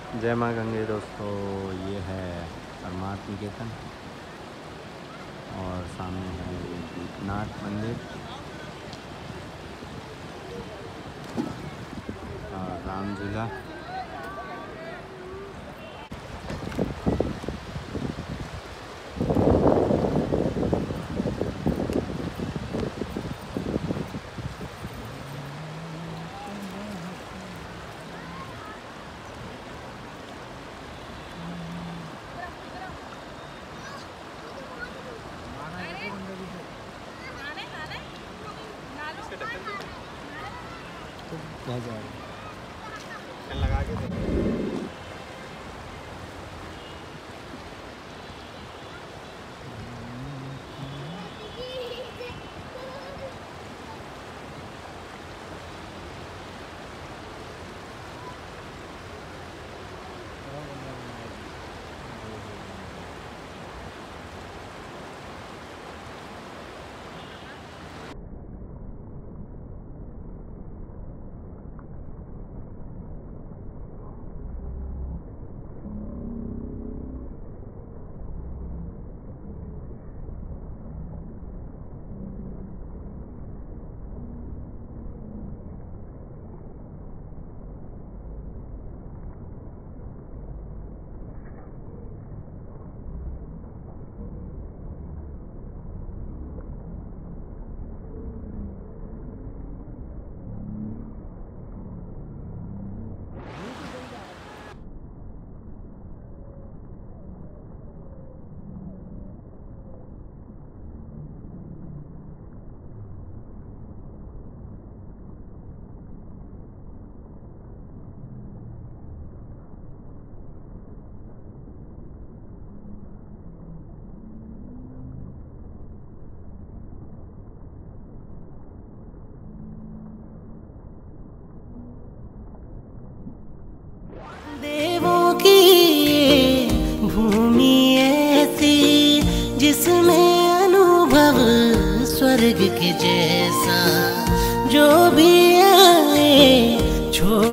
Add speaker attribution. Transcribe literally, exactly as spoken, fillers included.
Speaker 1: जय माँ गंगे दोस्तों, ये है परमार्थ निकेतन और सामने है ये दीपनाथ मंदिर और राम झूला। क्या जा रहा है लगा के
Speaker 2: देवों की भूमि ऐसी जिसमें अनुभव स्वर्ग के जैसा जो भी आए छो